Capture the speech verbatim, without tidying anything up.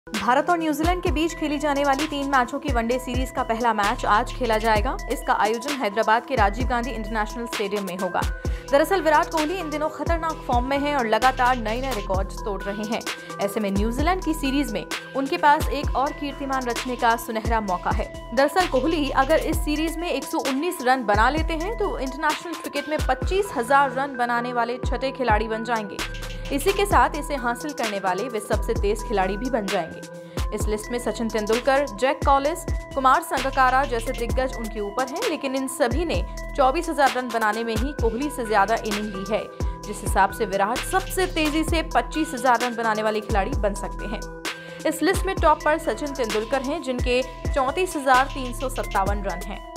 भारत और न्यूजीलैंड के बीच खेली जाने वाली तीन मैचों की वनडे सीरीज का पहला मैच आज खेला जाएगा। इसका आयोजन हैदराबाद के राजीव गांधी इंटरनेशनल स्टेडियम में होगा। दरअसल विराट कोहली इन दिनों खतरनाक फॉर्म में हैं और लगातार नए नए रिकॉर्ड्स तोड़ रहे हैं। ऐसे में न्यूजीलैंड की सीरीज में उनके पास एक और कीर्तिमान रचने का सुनहरा मौका है। दरअसल कोहली अगर इस सीरीज में एक सौ उन्नीस रन बना लेते हैं तो इंटरनेशनल क्रिकेट में पच्चीस हजार रन बनाने वाले छठे खिलाड़ी बन जाएंगे। इसी के साथ इसे हासिल करने वाले वे सबसे तेज खिलाड़ी भी बन जाएंगे। इस लिस्ट में सचिन तेंदुलकर, जैक कॉलिस, कुमार संगकारा जैसे दिग्गज उनके ऊपर हैं, लेकिन इन सभी ने चौबीस हजार रन बनाने में ही कोहली से ज्यादा इनिंग ली है, जिस हिसाब से विराट सबसे तेजी से पच्चीस हजार रन बनाने वाले खिलाड़ी बन सकते हैं। इस लिस्ट में टॉप पर सचिन तेंदुलकर हैं, जिनके चौंतीस हजार तीन सौ सत्तावन रन हैं।